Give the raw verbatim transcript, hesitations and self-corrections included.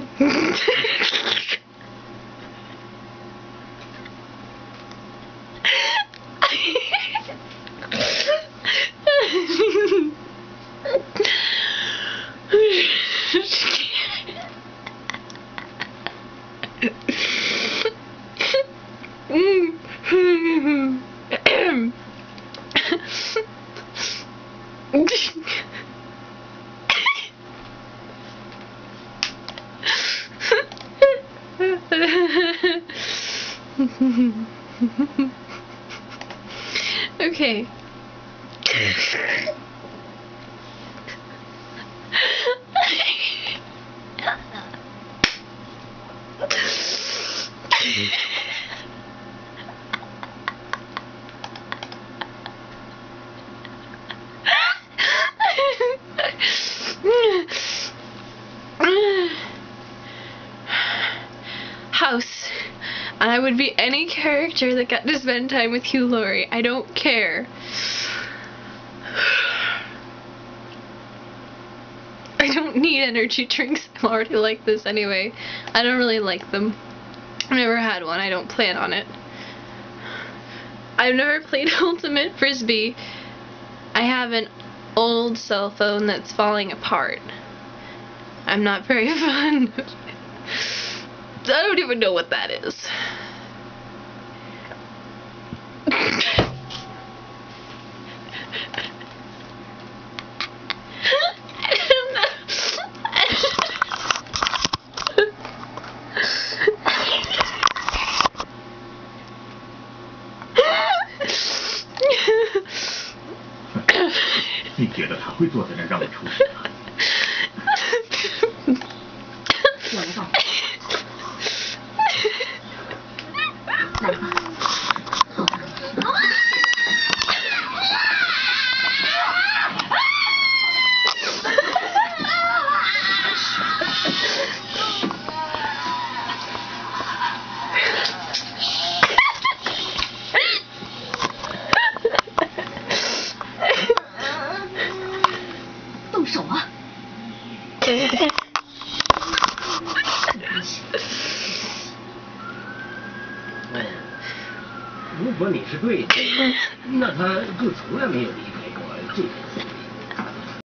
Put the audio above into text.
Okay. House. I would be any character that got to spend time with Hugh Laurie. I don't care. I don't need energy drinks. I'm already like this anyway. I don't really like them. I've never had one. I don't plan on it. I've never played Ultimate Frisbee. I have an old cell phone that's falling apart. I'm not very fun. I don't even know what that is. 你觉得他会坐在那让我出去吗？我来吧。来吧。动手啊！ 如果你是对的，那他就从来没有离开过这个。